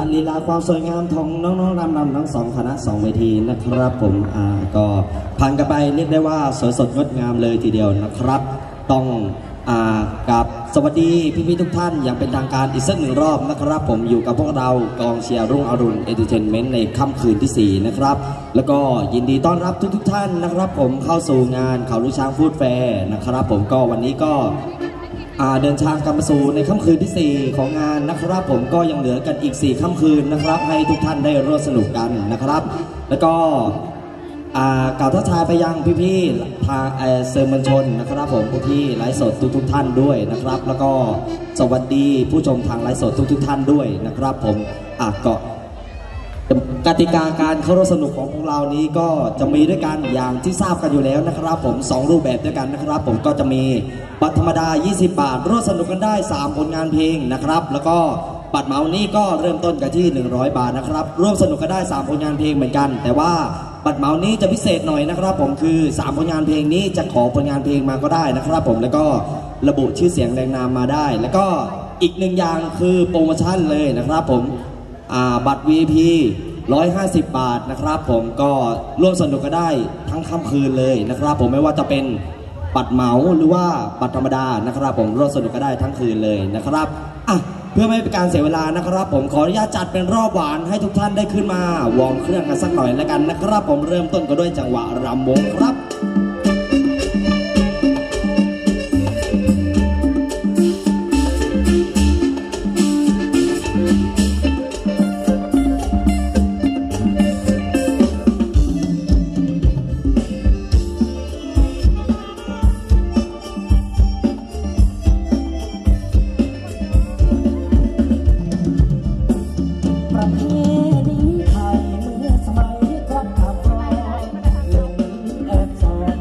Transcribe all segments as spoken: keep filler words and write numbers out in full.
ลีลาความสวยงามของน้องๆรำรำทั้งสองคณะสองเวทีนะครับผมอ่าก็ผ่านกันไปเรียกได้ว่าสวยสดงดงามเลยทีเดียวนะครับต้องอ่ากับสวัสดีพี่ๆทุกท่านอย่างเป็นทางการอีกสักหนึ่งรอบนะครับผมอยู่กับพวกเรากองเชียร์รุ่งอรุณเอนเตอร์เทนเมนต์ในค่ำคืนที่สี่นะครับแล้วก็ยินดีต้อนรับทุกๆท่านนะครับผมเข้าสู่งานเขาลูกช้างฟู้ดแฟร์นะครับผมก็วันนี้ก็เดินทางกันมาสู่ในค่ำคืนที่สี่ของงานนะครับผมก็ยังเหลือกันอีกสี่ค่ำคืนนะครับให้ทุกท่านได้ร่วมสนุกกันนะครับแล้วก็กล่าวทักทายไปยังพี่ๆทางเซอร์มวลชนนะครับผมพี่ๆไลฟ์สดทุกๆท่านด้วยนะครับแล้วก็สวัสดีผู้ชมทางไลฟ์สดทุกๆท่านด้วยนะครับผมอ่ะก็กติกาการเข้าร่วมสนุกของพวกเรานี้ก็จะมีด้วยกันอย่างที่ทราบกันอยู่แล้วนะครับผมสองรูปแบบด้วยกันนะครับผมก็จะมีบัตรธรรมดายี่สิบบาทร่วมสนุกกันได้สามผลงานเพลงนะครับแล้วก็บัตรเหมานี้ก็เริ่มต้นกันที่หนึ่งร้อยบาทนะครับร่วมสนุกกันได้สามผลงานเพลงเหมือนกันแต่ว่าบัตรเหมานี้จะพิเศษหน่อยนะครับผมคือสามผลงานเพลงนี้จะขอผลงานเพลงมาก็ได้นะครับผมแล้วก็ระบุชื่อเสียงแรงนามมาได้แล้วก็อีกหนึ่งอย่างคือโปรโมชั่นเลยนะครับผมบัตร วี ไอ พีหนึ่งร้อยห้าสิบบาทนะครับผมก็ร่วมสนุกกันได้ทั้งค่ำคืนเลยนะครับผมไม่ว่าจะเป็นบัตรเหมาหรือว่าบัตรธรรมดานะครับผมร่วมสนุกกันได้ทั้งคืนเลยนะครับอ่ะเพื่อไม่เป็นการเสียเวลานะครับผมขออนุญาตจัดเป็นรอบหวานให้ทุกท่านได้ขึ้นมาวอร์มเครื่องกันสักหน่อยแล้วกันนะครับผมเริ่มต้นกันด้วยจังหวะรำวงครับส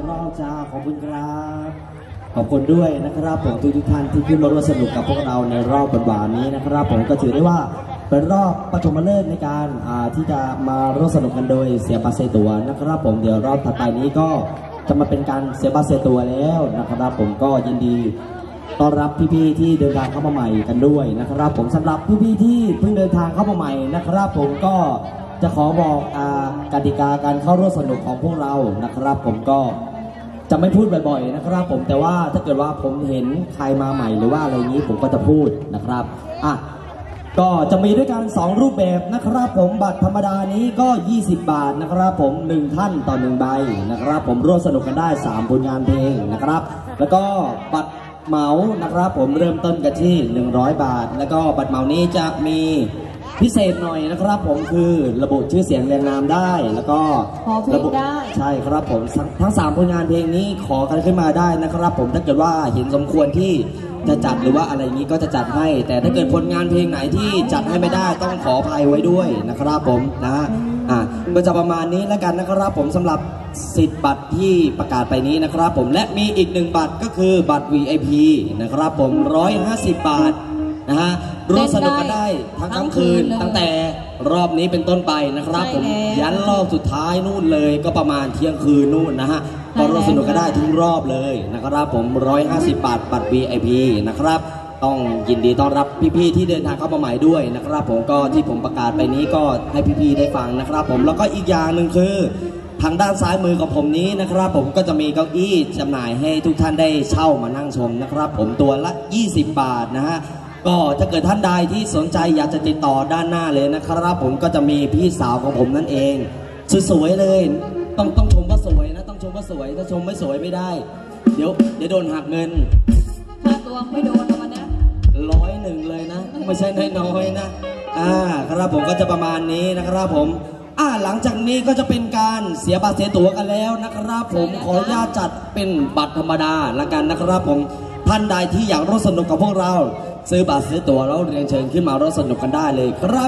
รอบจ้าขอบคุณครับขอบคุณด้วยนะครับผมทุกทุกท่านที่ขึ้นมาร่วมสนุกกับพวกเราในรอบหวานๆนี้นะครับผมก็ถือได้ว่าเป็นรอบปฐมฤกษ์ในการที่จะมาร่วมสนุกกันโดยเสียบัตรเสียตั๋วนะครับผมเดี๋ยวรอบถัดไปนี้ก็จะมาเป็นการเสียบัตรเสียตั๋วแล้วนะครับผมก็ยินดีต้อนรับพี่ๆที่เดินทางเข้ามาใหม่กันด้วยนะครับผมสำหรับพี่ๆที่เพิ่งเดินทางเข้ามาใหม่นะครับผมก็จะขอบอกกติกาการเข้าร่วมสนุกของพวกเรานะครับผมก็จะไม่พูดบ่อยๆนะครับผมแต่ว่าถ้าเกิดว่าผมเห็นใครมาใหม่หรือว่าอะไรนี้ผมก็จะพูดนะครับอ่ะก็จะมีด้วยกันสองรูปแบบนะครับผมบัตรธรรมดานี้ก็ยี่สิบบาทนะครับผมหนึ่งท่านต่อหนึ่งใบนะครับผมร่วมสนุกกันได้สามผลงานเพลงนะครับแล้วก็บัตรเหมานะครับผมเริ่มต้นกันที่หนึ่งร้อยบาทแล้วก็บัตรเหมานี้จะมีพิเศษหน่อยนะครับผมคือระบุชื่อเสียงเรียงนามได้แล้วก็ระบุได้ใช่ครับผมทั้งสามผลงานเพลงนี้ขอกันขึ้นมาได้นะครับผมถ้าเกิดว่าเห็นสมควรที่จะจัดหรือว่าอะไรนี้ก็จะจัดให้แต่ถ้าเกิดผลงานเพลงไหนที่จัดให้ไม่ได้ต้องขออภัยไว้ด้วยนะครับผมนะอ่ะก็จะประมาณนี้แล้วกันนะครับผมสำหรับสิทธิ์บัตรที่ประกาศไปนี้นะครับผมและมีอีกหนึ่งบัตรก็คือบัตร วี ไอ พี นะครับผมหนึ่งร้อยห้าสิบบาทนะฮะร่วมสนุกกันได้ทั้งค่ำคืนตั้งแต่รอบนี้เป็นต้นไปนะครับผมยันรอบสุดท้ายนู่นเลยก็ประมาณเที่ยงคืนนู่นนะฮะก็ร่วมสนุกกันได้ทุกรอบเลยนะครับผมหนึ่งร้อยห้าสิบบาทบัตร วี ไอ พี นะครับต้องยินดีต้อนรับพี่ๆที่เดินทางเข้ามาใหม่ด้วยนะครับผมก็ที่ผมประกาศไปนี้ก็ให้พี่ๆได้ฟังนะครับผมแล้วก็อีกอย่างหนึ่งคือทางด้านซ้ายมือของผมนี้นะครับผมก็จะมีเก้าอี้จำหน่ายให้ทุกท่านได้เช่ามานั่งชมนะครับผมตัวละยี่สิบบาทนะฮะก็ถ้าเกิดท่านใดที่สนใจอยากจะติดต่อด้านหน้าเลยนะครับผมก็จะมีพี่สาวของผมนั่นเองสวยๆเลยต้องต้องชมว่าสวยนะต้องชมว่าสวยถ้าชมไม่สวยไม่ได้เดี๋ยวเดี๋ยวโดนหักเงินค่าตัวไม่โดนวันนี้ร้อยหนึ่งเลยนะไม่ใช่น้อยๆนะอ่าครับผมก็จะประมาณนี้นะครับผมอ่าหลังจากนี้ก็จะเป็นการเสียบัตรเสียตั๋วกันแล้วนะครับผมขออนุญาตจัดเป็นบัตรธรรมดาละกันนะครับผมท่านใดที่อยากร่วมสนุกกับพวกเราซื้อบัตรซื้อตั๋วแล้วเรียนเชิญขึ้นมาร่วมสนุกกันได้เลยครับ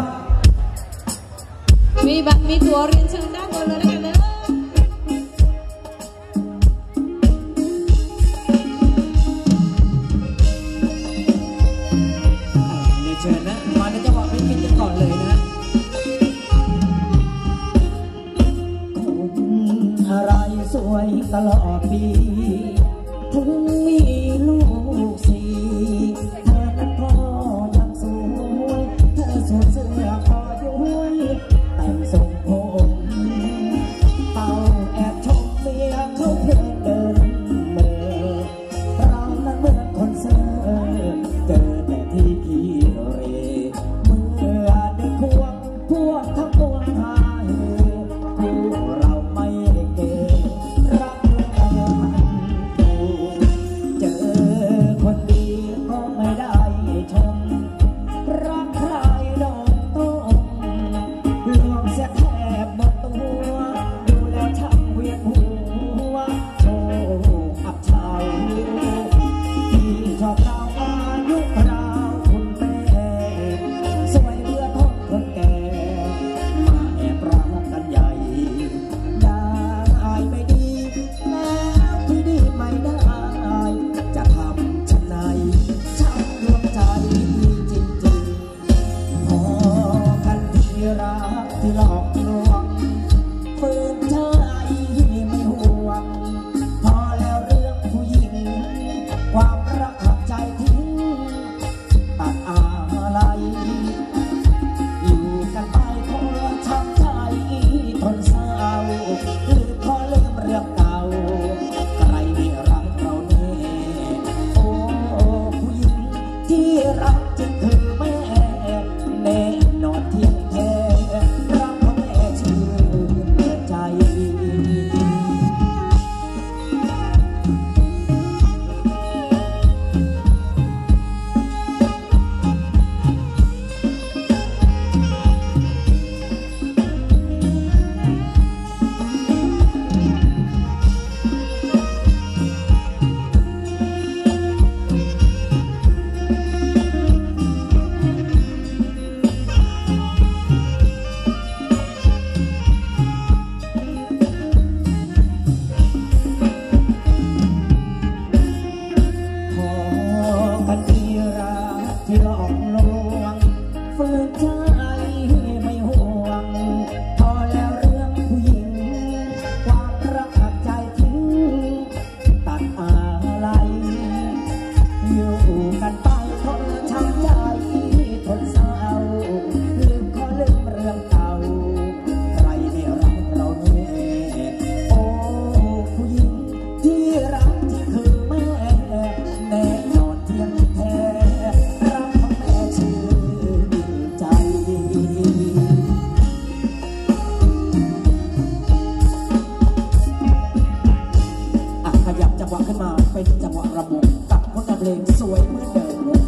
มีบัตรมีตั๋วเรียนเชิญด้านบนเลยนะกันเลยเรียนเชิญนะมาในจังหวะเพลงกินกันก่อนเลยนะคนอะไรสวยตลอดปีถึงมีลูกสี่เธอนั้นก็ยังสวยเธอสวมเสื้อคอด้วยแต่งทรงผมเป่าแอบชมเมียเขาเพลินเดินเมื่อเรานั้นเหมือนคนเซ่อเจอแต่ที่กีเรเมื่อได้ควงพวกทั้งปวงหายคู่เราไม่เกินรักเจอคนดีก็ขึ้นมาเป็นจังหวะระบบกับผลงานเพลงสวยเหมือนเดิมเลย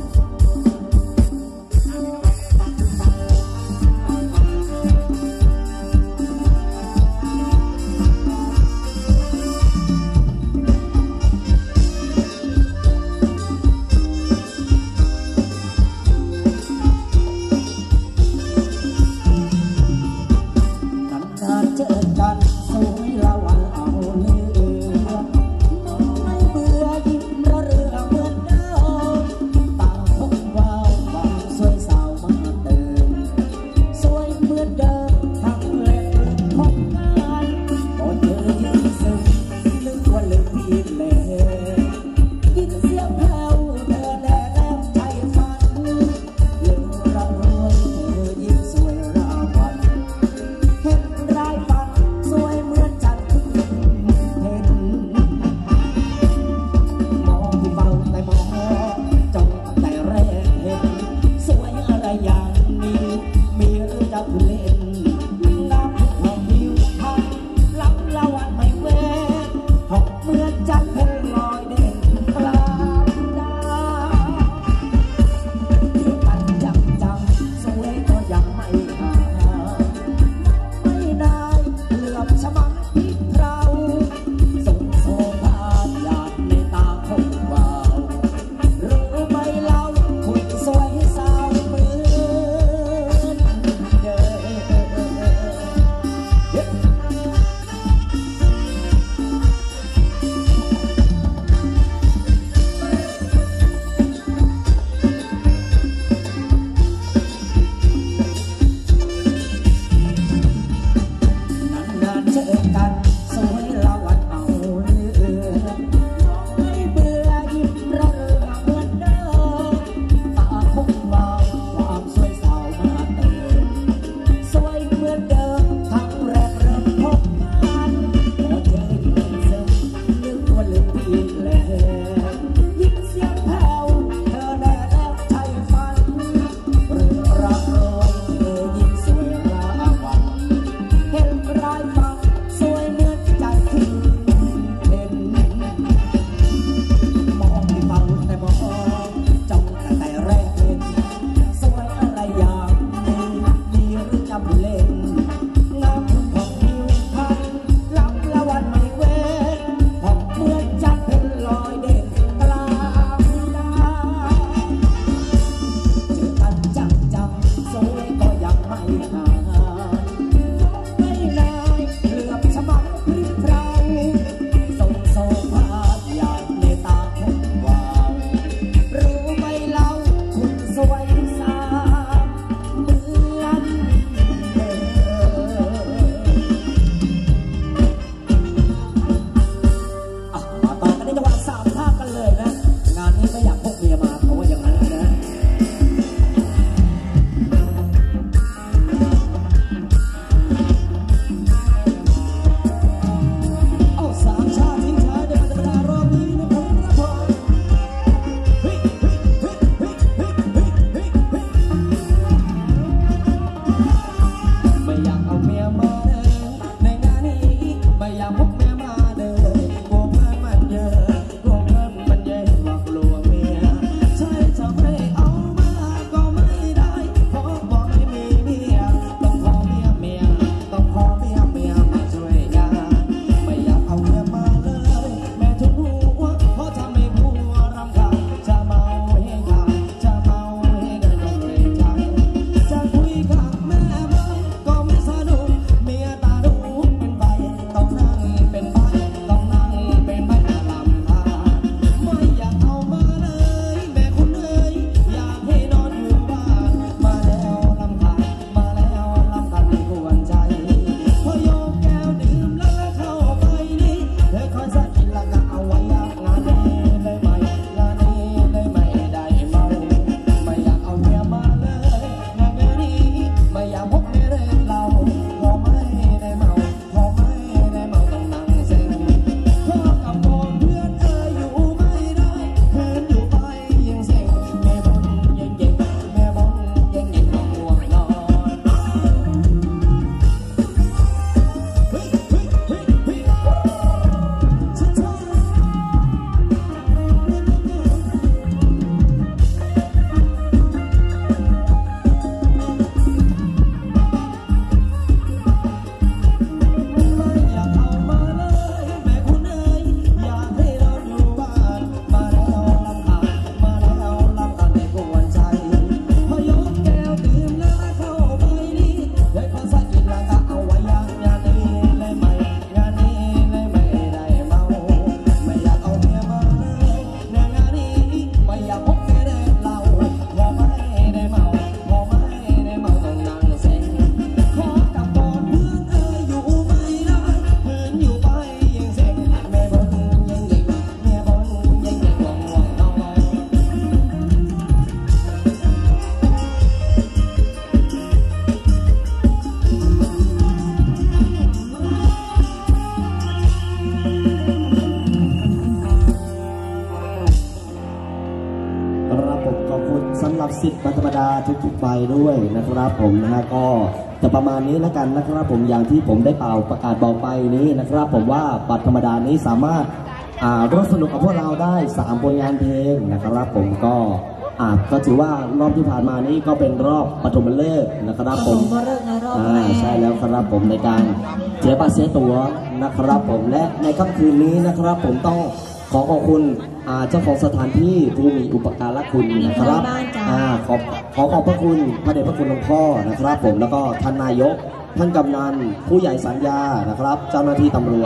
สิทธิ์บัตรธรรมดาทุกๆใบด้วยนะครับผมนะฮะก็จะประมาณนี้แล้วกันนะครับผมอย่างที่ผมได้เป่าประกาศบอกไปนี้นะครับผมว่าบัตรธรรมดานี้สามารถอ่าร่วมสนุกกับพวกเราได้สามผลงานเพลงนะครับผมก็อ่าก็ถือว่ารอบที่ผ่านมานี้ก็เป็นรอบปฐมฤกษ์นะครับผมปฐมฤกษ์ในรอบแรกอ่าใช่แล้วครับผมในการเสียบัตรเสียตั๋วนะครับผมและในค่ำคืนนี้นะครับผมต้องขอขอบคุณอ่าเจ้าของสถานที่ผู้มีอุปการะคุณนะครับมีคนบ้านจ้ะอ่าขอขอขอบพระคุณพระเดชพระคุณหลวงพ่อนะครับผมแล้วก็ท่านนายกท่านกำนันผู้ใหญ่สัญญานะครับ เจ้าหน้าที่ตำรวจ